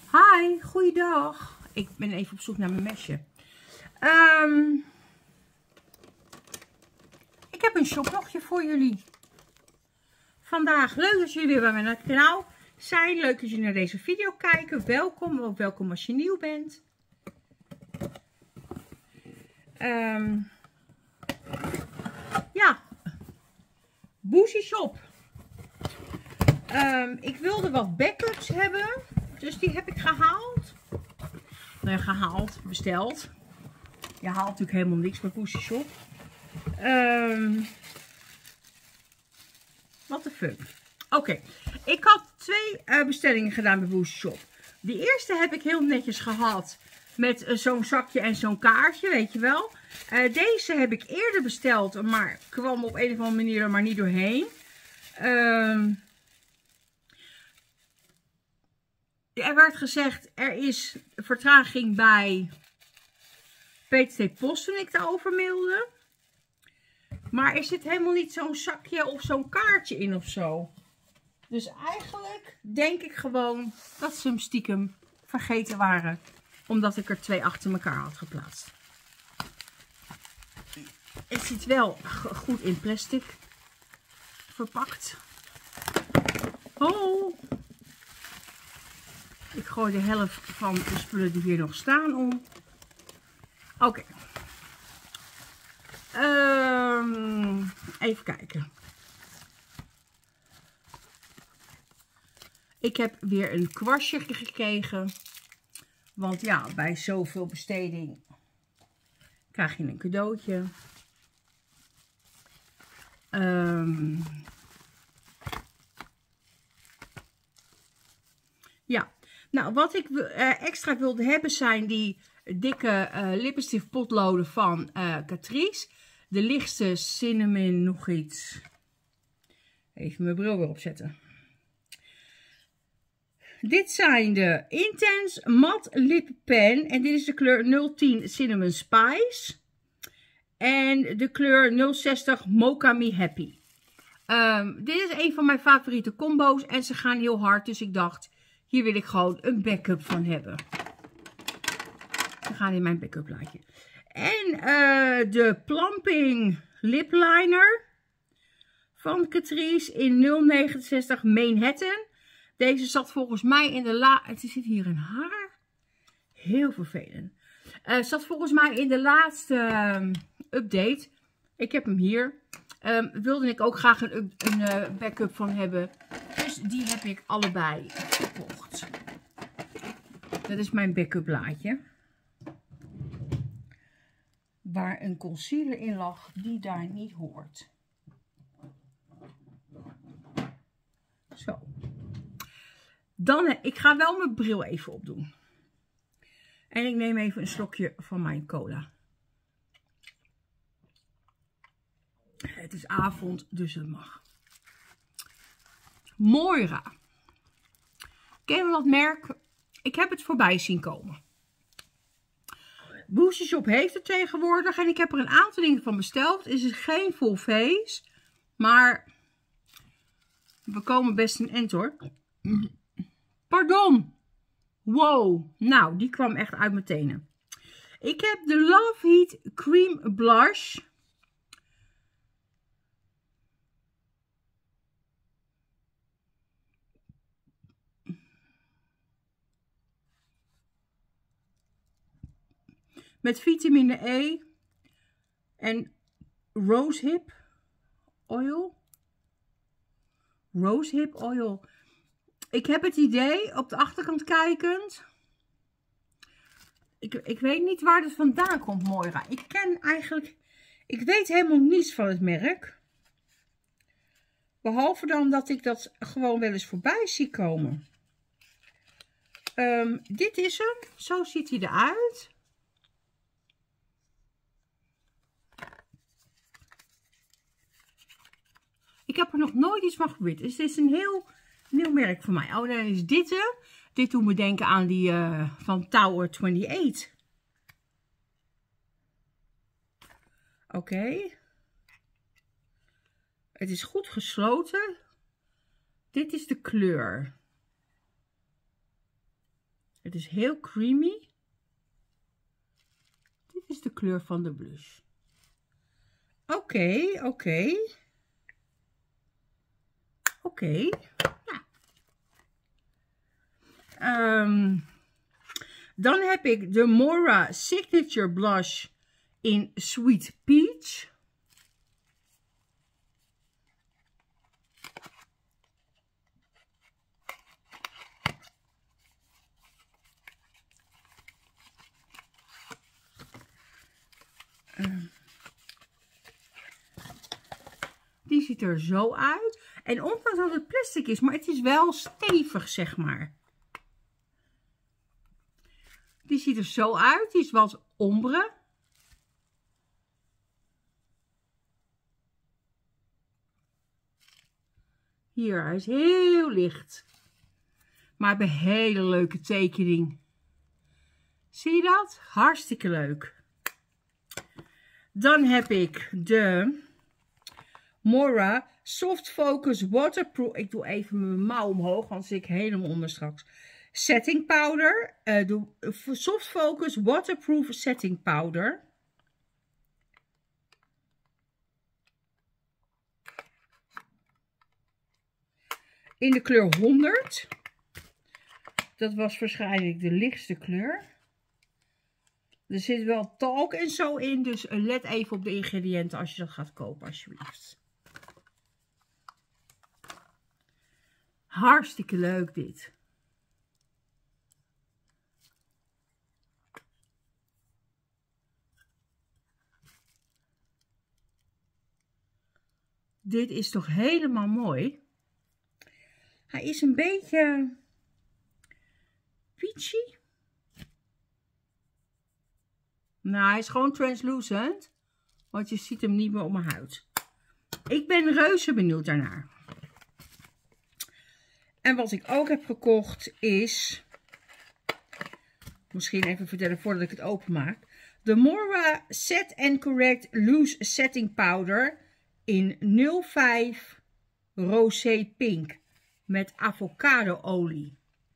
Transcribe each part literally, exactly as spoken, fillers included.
Hi, goeiedag. Ik ben even op zoek naar mijn mesje. Um, ik heb een shoplogje voor jullie. Vandaag, leuk dat jullie weer bij mijn kanaal zijn. Leuk dat jullie naar deze video kijken. Welkom, ook welkom als je nieuw bent. Um, ja, Boozy Shop. Um, ik wilde wat backups hebben, dus die heb ik gehaald. Nou ja, gehaald, besteld. Je haalt natuurlijk helemaal niks bij Boozy Shop. Um, What the fuck. Oké, okay. Ik had twee uh, bestellingen gedaan bij Boozy Shop. De eerste heb ik heel netjes gehad met uh, zo'n zakje en zo'n kaartje, weet je wel. Uh, deze heb ik eerder besteld, maar kwam op een of andere manier er maar niet doorheen. Um, er werd gezegd, er is vertraging bij P T T Post toen ik daarover mailde. Maar er zit helemaal niet zo'n zakje of zo'n kaartje in of zo. Dus eigenlijk denk ik gewoon dat ze hem stiekem vergeten waren. Omdat ik er twee achter elkaar had geplaatst. Het zit wel goed in plastic verpakt. Oh! Ik gooi de helft van de spullen die hier nog staan om. Oké. Okay. Um, even kijken. Ik heb weer een kwastje gekregen. Want ja, bij zoveel besteding krijg je een cadeautje. Um, ja, nou wat ik uh, extra wilde hebben zijn die dikke uh, lippenstift potloden van uh, Catrice. De lichtste cinnamon nog iets. Even mijn bril weer opzetten. Dit zijn de Intense Matte Lip Pen. En dit is de kleur nul tien Cinnamon Spice. En de kleur nul zestig Mocha Me Happy. Um, dit is een van mijn favoriete combo's. En ze gaan heel hard. Dus ik dacht, hier wil ik gewoon een backup van hebben. Ze gaan in mijn backup laadje. En uh, de Plumping Lip Liner van Catrice in nul negenenzestig Manhattan. Deze zat volgens mij in de la... Het zit hier een haar. Heel vervelend. Uh, zat volgens mij in de laatste um, update. Ik heb hem hier. Um, wilde ik ook graag een, een uh, backup van hebben. Dus die heb ik allebei gekocht. Dat is mijn backup laadje. Waar een concealer in lag die daar niet hoort. Zo. Dan, ik ga wel mijn bril even opdoen. En ik neem even een slokje van mijn cola. Het is avond, dus het mag. Moira. Ken je dat merk? Ik heb het voorbij zien komen. Boozy Shop heeft het tegenwoordig. En ik heb er een aantal dingen van besteld. Het is geen full face. Maar we komen best een end hoor. Pardon. Wow. Nou, die kwam echt uit mijn tenen. Ik heb de Love Heat Cream Blush. Met vitamine E en rosehip oil. Rosehip oil. Ik heb het idee, op de achterkant kijkend. Ik, ik weet niet waar het vandaan komt, Moira. Ik ken eigenlijk... Ik weet helemaal niets van het merk. Behalve dan dat ik dat gewoon wel eens voorbij zie komen. Um, dit is hem. Zo ziet hij eruit. Ik heb er nog nooit iets van geprobeerd. Dus dit is een heel nieuw merk voor mij. Oh, dan is dit er. Dit doet me denken aan die uh, van Tower achtentwintig. Oké. Okay. Het is goed gesloten. Dit is de kleur. Het is heel creamy. Dit is de kleur van de blush. Oké, okay, oké. Okay. Oké. Okay. Ja. Um, dan heb ik de Mora Signature Blush in Sweet Peach. Die ziet er zo uit. En ondanks dat het plastic is, maar het is wel stevig, zeg maar. Die ziet er zo uit. Die is wat ombre. Hier, hij is heel licht. Maar bij een hele leuke tekening. Zie je dat? Hartstikke leuk. Dan heb ik de Mora Soft Focus Waterproof. Ik doe even mijn mouw omhoog, want zit ik helemaal onder straks. Setting powder. Uh, de Soft Focus Waterproof Setting Powder. In de kleur honderd. Dat was waarschijnlijk de lichtste kleur. Er zit wel talk en zo in, dus let even op de ingrediënten als je dat gaat kopen, alsjeblieft. Hartstikke leuk dit. Dit is toch helemaal mooi. Hij is een beetje peachy. Nou, hij is gewoon translucent. Want je ziet hem niet meer op mijn huid. Ik ben reuze benieuwd daarnaar. En wat ik ook heb gekocht is... Misschien even vertellen voordat ik het openmaak. De Mora Set and Correct Loose Setting Powder in nul vijf Rosé Pink. Met avocado olie.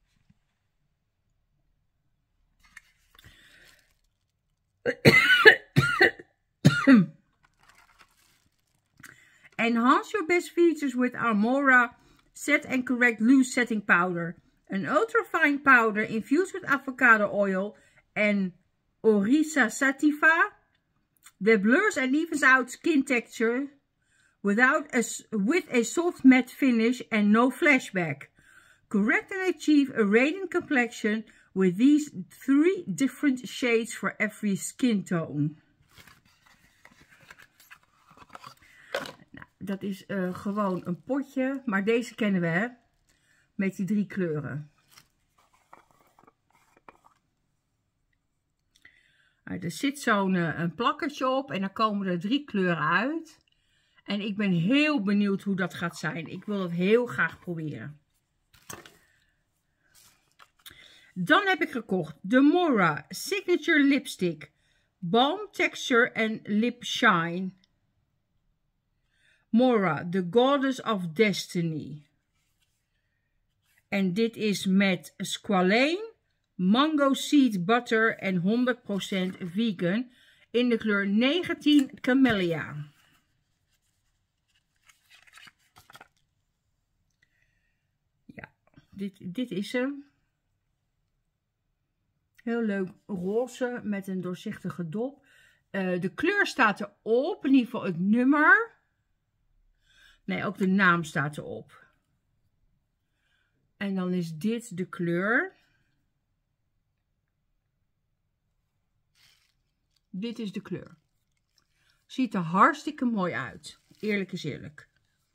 Enhance your best features with our Mora Set and Correct Loose Setting Powder. An ultra fine powder infused with avocado oil and Orisa sativa that blurs and evens out skin texture without a, with a soft matte finish and no flashback. Correct and achieve a radiant complexion with these three different shades for every skin tone. Nou, dat is uh, gewoon een potje, maar deze kennen we, hè? Met die drie kleuren. Uh, er zit zo'n uh, een plakkertje op en dan komen er drie kleuren uit. En ik ben heel benieuwd hoe dat gaat zijn. Ik wil het heel graag proberen. Dan heb ik gekocht de Mora Signature Lipstick Balm Texture and Lip Shine. Mora, the Goddess of Destiny. En dit is met squalane, mango seed butter en honderd procent vegan in de kleur negentien Camellia. Ja, dit, dit is hem. Heel leuk roze met een doorzichtige dop. Uh, de kleur staat erop, in ieder geval het nummer. Nee, ook de naam staat erop. En dan is dit de kleur. Dit is de kleur. Ziet er hartstikke mooi uit. Eerlijk is eerlijk.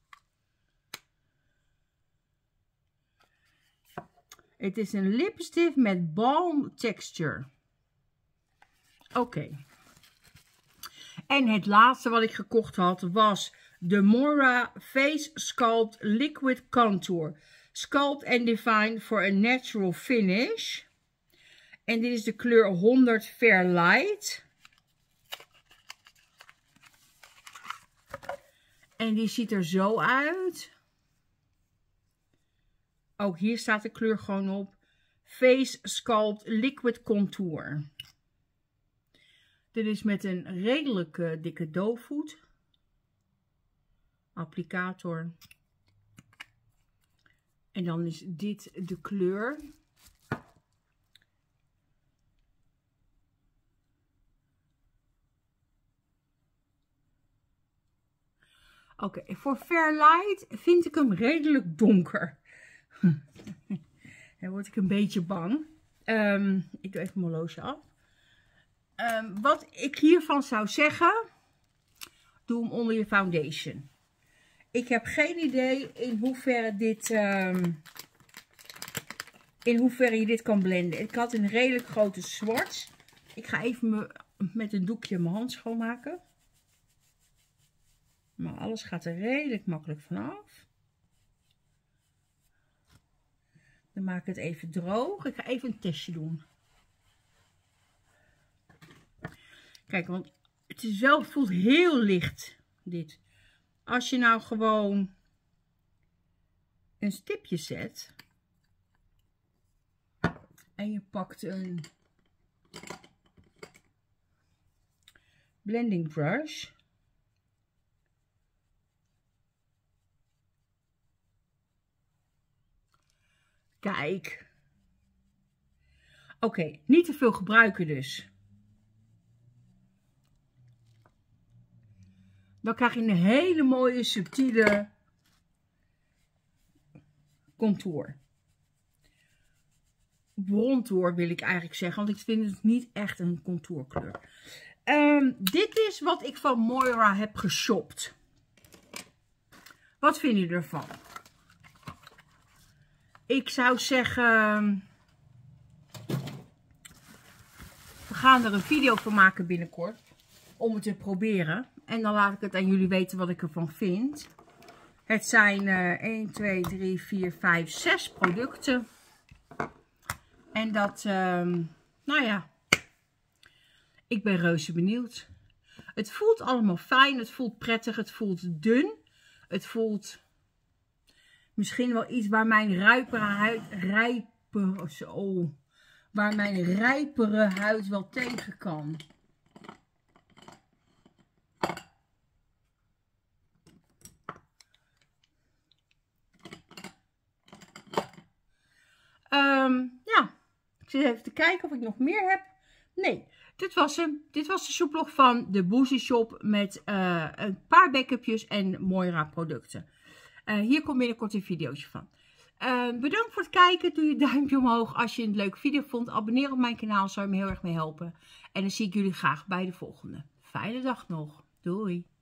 Het is een lipstift met balm texture. Oké. Okay. En het laatste wat ik gekocht had was de Mora Face Sculpt Liquid Contour. Sculpt and Define for a Natural Finish. En dit is de kleur honderd Fair Light. En die ziet er zo uit. Ook hier staat de kleur gewoon op. Face Sculpt Liquid Contour. Dit is met een redelijk uh, dikke doofvoet. Applicator. En dan is dit de kleur. Oké, okay, voor Fairlight vind ik hem redelijk donker. Dan word ik een beetje bang. Um, ik doe even mijn horloge af. Um, wat ik hiervan zou zeggen, doe hem onder je foundation. Ik heb geen idee in hoeverre dit, um, in hoeverre je dit kan blenden. Ik had een redelijk grote swatch. Ik ga even me, met een doekje mijn hand schoonmaken. Maar alles gaat er redelijk makkelijk vanaf. Dan maak ik het even droog. Ik ga even een testje doen. Kijk, want het is wel, het voelt heel licht, dit. Als je nou gewoon een stipje zet. En je pakt een blending brush. Kijk. Oké, okay, niet te veel gebruiken dus. Dan krijg je een hele mooie subtiele contour. Brontour wil ik eigenlijk zeggen, want ik vind het niet echt een contourkleur. Um, dit is wat ik van Moira heb geshopt. Wat vind je ervan? Ik zou zeggen, we gaan er een video van maken binnenkort om het te proberen. En dan laat ik het aan jullie weten wat ik ervan vind. Het zijn uh, één, twee, drie, vier, vijf, zes producten. En dat, um, nou ja, ik ben reuze benieuwd. Het voelt allemaal fijn, het voelt prettig, het voelt dun. Het voelt misschien wel iets waar mijn rijpere huid, rijpere, zo, waar mijn rijpere huid wel tegen kan. Um, ja, ik zit even te kijken of ik nog meer heb. Nee, dit was hem. Dit was de shoplog van de Boozy Shop met uh, een paar backupjes en Moira producten. Uh, hier komt binnenkort een videootje van. Uh, bedankt voor het kijken. Doe je duimpje omhoog als je een leuke video vond. Abonneer op mijn kanaal, zou je me heel erg mee helpen. En dan zie ik jullie graag bij de volgende. Fijne dag nog. Doei.